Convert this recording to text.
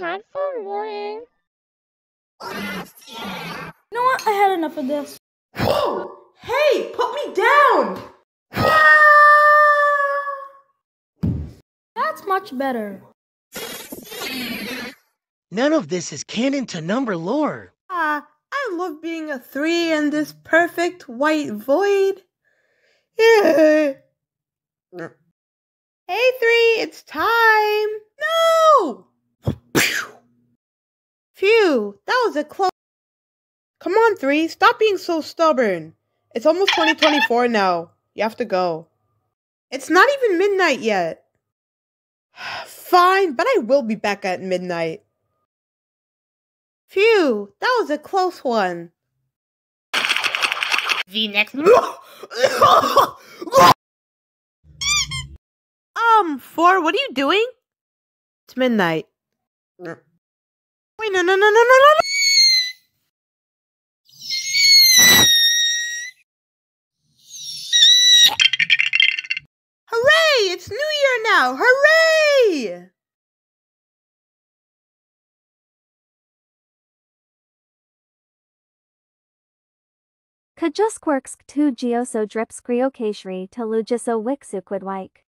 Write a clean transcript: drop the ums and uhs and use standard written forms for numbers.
time for morning. You know what? I had enough of this. Whoa! Hey, put me down! That's much better. None of this is canon to number lore. I love being a 3 in this perfect white void. Yeah. Hey, 3, it's time. No! Phew, that was a close. Come on, 3, stop being so stubborn. It's almost 2024 now. You have to go. It's not even midnight yet. Fine, but I will be back at midnight. Phew, that was a close one. The next 4, what are you doing? It's midnight. Wait, no. Hooray! It's New Year now! Hooray! Kajusquirks tu geoso dripskrio kashri to lujiso wixuquidwike.